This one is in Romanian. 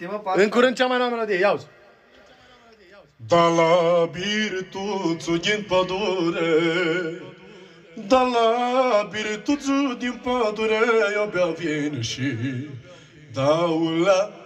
În curând cea mai nouă melodie, ia-uzi. Da la birtuțul din pădure, da la birtuțul din pădure, eu bea vin și dau la